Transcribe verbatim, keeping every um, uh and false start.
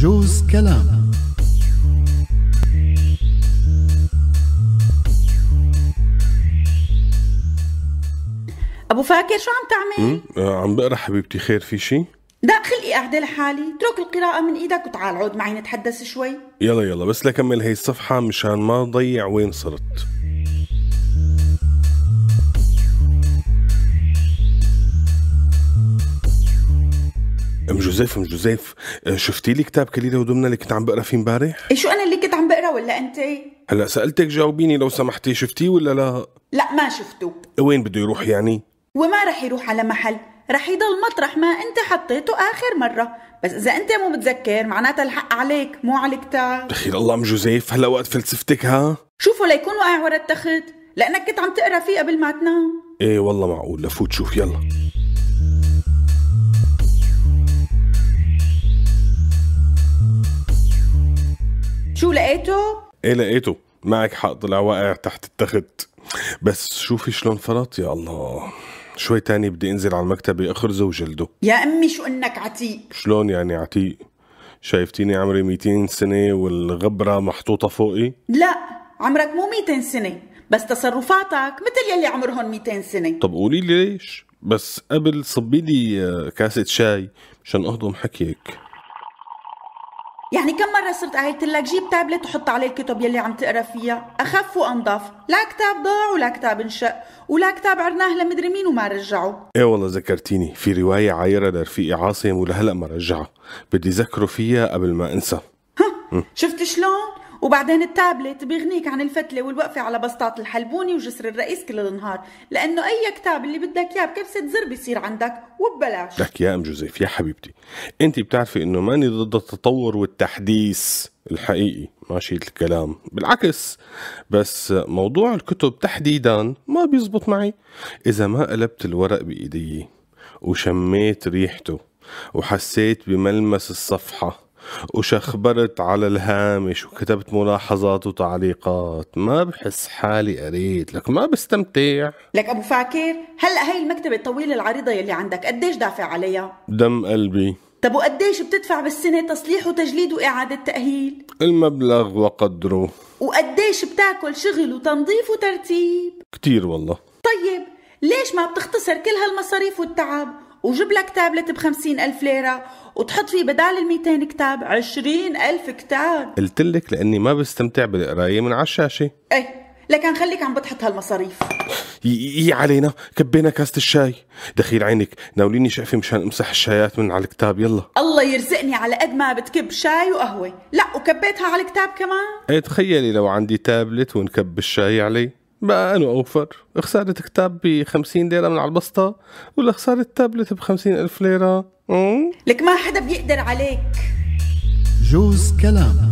جوز كلام. ابو فاكر شو عم تعمل؟ آه عم بقرا حبيبتي. خير في شي؟ لا خلقي قاعدة لحالي، اترك القراءة من ايدك وتعال عود معي نتحدث شوي. يلا يلا بس لكمل هي الصفحة مشان ما ضيع وين صرت. ام جوزيف ام جوزيف شفتي لي كتاب كليلة ودمنة اللي كنت عم بقرا فيه امبارح؟ ايه شو انا اللي كنت عم بقرا ولا انت؟ هلا سألتك جاوبيني لو سمحتي، شفتيه ولا لا؟ لا ما شفته. وين بده يروح يعني؟ وما رح يروح على محل، رح يضل مطرح ما انت حطيته اخر مرة، بس اذا انت مو متذكر معناتها الحق عليك مو على الكتاب. دخيل الله ام جوزيف، هلا وقت فلسفتك ها؟ شوفوا ليكون واقع ورا التخت، لانك كنت عم تقرا فيه قبل ما تنام. ايه والله معقول، لفوت شوف يلا. شو لقيته؟ ايه لقيته، معك حق طلع واقع تحت التخت، بس شوفي شلون فرط. يا الله شوي تاني بدي انزل على المكتبة اخرزه وجلده. يا امي شو انك عتيق. شلون يعني عتيق؟ شايفتيني عمري مئتين سنة والغبرة محطوطة فوقي؟ لا عمرك مو مئتين سنة، بس تصرفاتك مثل يلي عمرهم مئتين سنة. طب قولي لي ليش؟ بس قبل صبي لي كاسة شاي مشان اهضم حكيك. يعني كم مرة صرت قايلت لك جيب تابلت وحط عليه الكتب يلي عم تقرا فيها، أخف وأنظف، لا كتاب ضاع ولا كتاب انشق ولا كتاب عرناه لمدري مين وما رجعه. ايه والله ذكرتيني في رواية عايرة لرفيقي عاصم ولهلا ما رجعها، بدي ذكره فيها قبل ما انسى. ها شفت شلون؟ وبعدين التابلت بيغنيك عن الفتلة والوقفة على بسطات الحلبوني وجسر الرئيس كل النهار، لأنه أي كتاب اللي بدك إياه بكبسة زر بيصير عندك وببلاش. لك يا أم جوزيف يا حبيبتي، أنت بتعرفي إنه ماني ضد التطور والتحديث الحقيقي، ماشي الكلام بالعكس، بس موضوع الكتب تحديدا ما بيزبط معي. إذا ما قلبت الورق بإيدي وشميت ريحته وحسيت بملمس الصفحة وشخبرت على الهامش وكتبت ملاحظات وتعليقات، ما بحس حالي قريت، لك ما بستمتع. لك أبو فاكر هلأ هاي المكتبة الطويلة العريضة يلي عندك قديش دافع عليها؟ دم قلبي. طب وقديش بتدفع بالسنة تصليح وتجليد وإعادة تأهيل؟ المبلغ وقدره. وقديش بتاكل شغل وتنظيف وترتيب؟ كتير والله. طيب ليش ما بتختصر كل هالمصاريف والتعب وجيب لك تابلت بخمسين ألف ليرة وتحط فيه بدال الميتين كتاب عشرين ألف كتاب؟ قلتلك لأني ما بستمتع بالقراية من على الشاشة. ايه لكن خليك عم بتحط هالمصاريف. يي علينا، كبينا كاسة الشاي. دخيل عينك ناوليني شقفة مشان امسح الشايات من على الكتاب. يلا الله يرزقني على قد ما بتكب شاي وقهوة، لا وكبيتها على الكتاب كمان. ايه تخيلي لو عندي تابلت ونكب الشاي عليه، بقى أنا أوفر. خسارة كتاب بخمسين ليرة من على البسطة ولا خسارة تابلت بخمسين ألف ليرة؟ لك ما حدا بيقدر عليك. جوز كلام.